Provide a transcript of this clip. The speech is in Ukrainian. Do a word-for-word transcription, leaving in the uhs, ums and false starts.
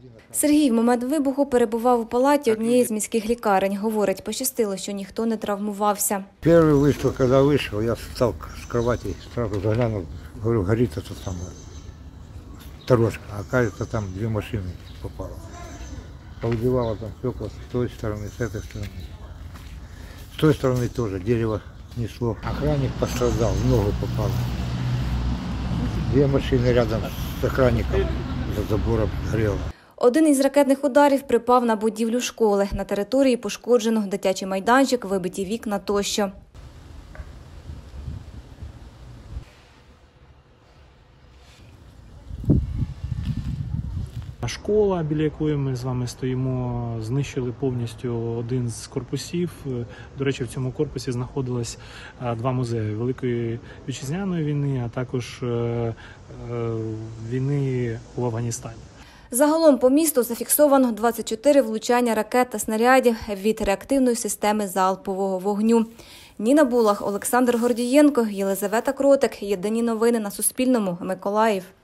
Сергій в момент вибуху перебував у палаті однієї з міських лікарень. Говорить, пощастило, що ніхто не травмувався. Перший вистріл, коли вийшов, я встав з кровати, одразу заглянув, говорю, горить це саме сторожка, а оказывается, там дві машини попало. Повыбивало там стекла с той стороны, с этой стороны. С той стороны тоже дерево несло. Охранник пострадал, в ногу попало. Две машины рядом с охранником за забором горело. Один із ракетних ударів припав на будівлю школи. На території пошкоджено дитячий майданчик, вибиті вікна тощо. Школа, біля якої ми з вами стоїмо, знищили повністю один з корпусів. До речі, в цьому корпусі знаходились два музеї – Великої Вітчизняної війни, а також війни в Афганістані. Загалом по місту зафіксовано двадцять чотири влучання ракет та снарядів від реактивної системи залпового вогню. Ніна Булах, Олександр Гордієнко, Єлизавета Кротик. Єдині новини на Суспільному. Миколаїв.